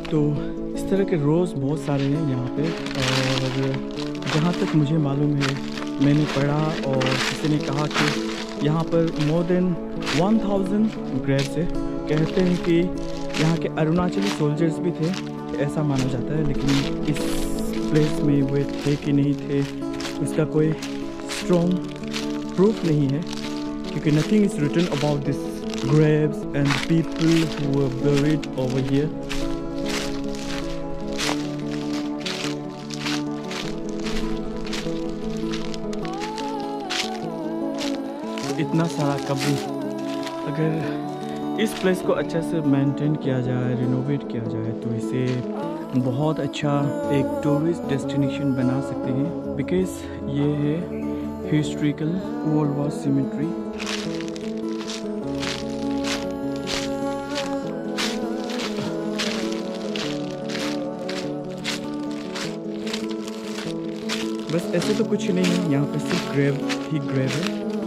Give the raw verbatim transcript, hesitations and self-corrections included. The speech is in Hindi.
तो इस तरह के रोज़ बहुत सारे हैं यहाँ पे, और जहाँ तक मुझे मालूम है, मैंने पढ़ा और किसी ने कहा कि यहाँ पर more than one thousand graves है। कहते हैं कि यहाँ के अरुणाचली सोल्जर्स भी थे, ऐसा माना जाता है, लेकिन इस प्लेस में वे थे कि नहीं थे उसका कोई स्ट्रॉन्ग प्रूफ नहीं है, क्योंकि nothing is written about this graves and people who were buried over here. इतना सारा कब्र, अगर इस प्लेस को अच्छे से मेंटेन किया जाए, रिनोवेट किया जाए, तो इसे बहुत अच्छा एक टूरिस्ट डेस्टिनेशन बना सकते हैं। बिकॉज ये है हिस्ट्रिकल वर्ल्ड वॉर सिमेट्री। बस ऐसे तो कुछ नहीं है यहाँ पे, सिर्फ ग्रेव ही ग्रेव है।